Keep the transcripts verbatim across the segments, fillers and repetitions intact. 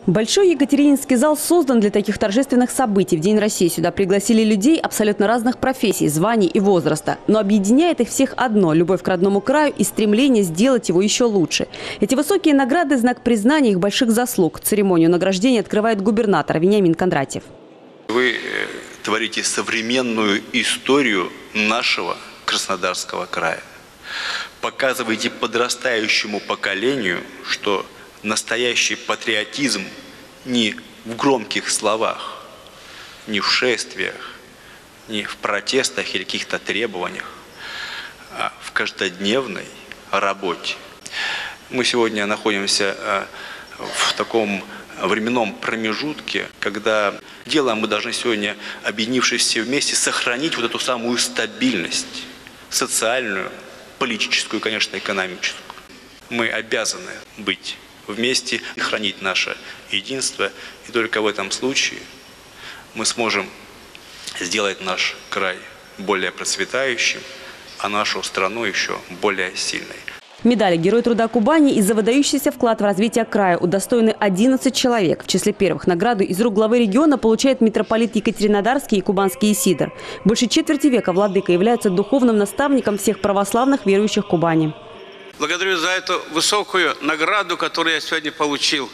Большой Екатерининский зал создан для таких торжественных событий. В День России сюда пригласили людей абсолютно разных профессий, званий и возраста. Но объединяет их всех одно – любовь к родному краю и стремление сделать его еще лучше. Эти высокие награды – знак признания их больших заслуг. Церемонию награждения открывает губернатор Вениамин Кондратьев. Вы творите современную историю нашего Краснодарского края. Показываете подрастающему поколению, что настоящий патриотизм не в громких словах, не в шествиях, не в протестах или каких-то требованиях, а в каждодневной работе. Мы сегодня находимся в таком временном промежутке, когда делаем мы должны сегодня, объединившись все вместе, сохранить вот эту самую стабильность, социальную, политическую, конечно, экономическую. Мы обязаны быть вместе и хранить наше единство. И только в этом случае мы сможем сделать наш край более процветающим, а нашу страну еще более сильной. Медали «Герой труда Кубани» и за выдающийся вклад в развитие края удостоены одиннадцать человек. В числе первых награду из рук главы региона получает митрополит Екатеринодарский и Кубанский Исидор. Больше четверти века владыка является духовным наставником всех православных верующих Кубани. Благодарю за эту высокую награду, которую я сегодня получил.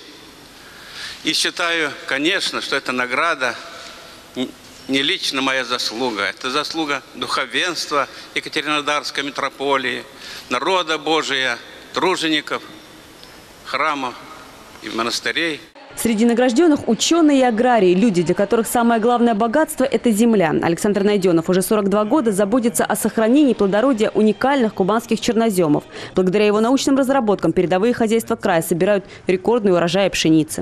И считаю, конечно, что эта награда не лично моя заслуга. Это заслуга духовенства Екатеринодарской митрополии, народа Божия, тружеников, храмов и монастырей. Среди награжденных ученые и аграрии, люди, для которых самое главное богатство – это земля. Александр Найденов уже сорок два года заботится о сохранении плодородия уникальных кубанских черноземов. Благодаря его научным разработкам передовые хозяйства края собирают рекордный урожай пшеницы.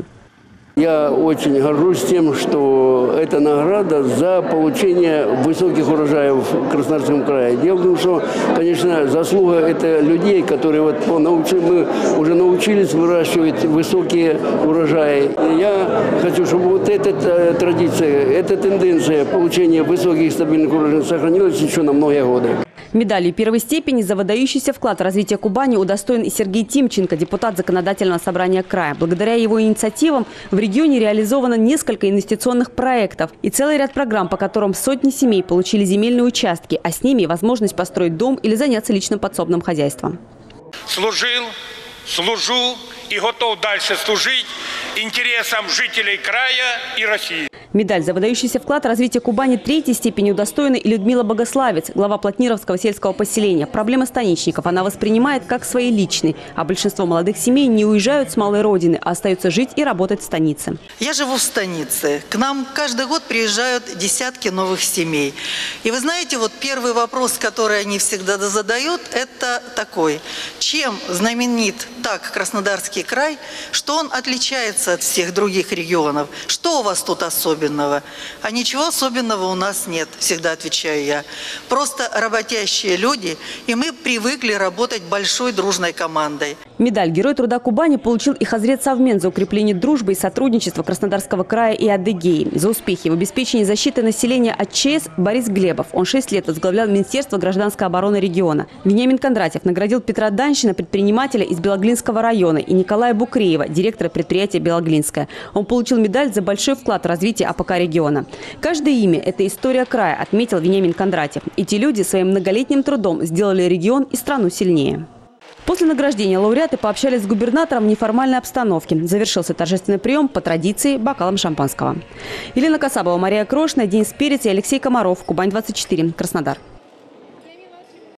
Я очень горжусь тем, что это награда за получение высоких урожаев в Краснодарском крае. Дело в том, что, конечно, заслуга это людей, которые вот научили, мы уже научились выращивать высокие урожаи. Я хочу, чтобы вот эта традиция, эта тенденция получения высоких стабильных урожаев сохранилась еще на многие годы. Медалью первой степени за выдающийся вклад в развитие Кубани удостоен и Сергей Тимченко, депутат Законодательного собрания края. Благодаря его инициативам в регионе реализовано несколько инвестиционных проектов и целый ряд программ, по которым сотни семей получили земельные участки, а с ними возможность построить дом или заняться личным подсобным хозяйством. Служил, служу и готов дальше служить интересам жителей края и России. Медаль за выдающийся вклад в развитие Кубани третьей степени удостоена и Людмила Богославец, глава Плотнировского сельского поселения. Проблемы станичников она воспринимает как свои личные, а большинство молодых семей не уезжают с малой родины, а остаются жить и работать в станице. Я живу в станице. К нам каждый год приезжают десятки новых семей. И вы знаете, вот первый вопрос, который они всегда задают, это такой. Чем знаменит так Краснодарский край, что он отличается от всех других регионов? Что у вас тут особенного? А ничего особенного у нас нет, всегда отвечаю я. Просто работящие люди, и мы привыкли работать большой дружной командой. Медаль «Герой труда Кубани» получил и Хазрет Совмен за укрепление дружбы и сотрудничества Краснодарского края и Адыгеи. За успехи в обеспечении защиты населения от ЧС Борис Глебов. Он шесть лет возглавлял Министерство гражданской обороны региона. Вениамин Кондратьев наградил Петра Данщина, предпринимателя из Белоглинского района, и Николая Букреева, директора предприятия «Белоглинское». Он получил медаль за большой вклад в развитие АПК региона. Каждое имя – это история края, отметил Вениамин Кондратьев. Эти люди своим многолетним трудом сделали регион и страну сильнее. После награждения лауреаты пообщались с губернатором в неформальной обстановке. Завершился торжественный прием по традиции бокалом шампанского. Елена Касабова, Мария Крошна, Денис Перец и Алексей Комаров. Кубань двадцать четыре. Краснодар.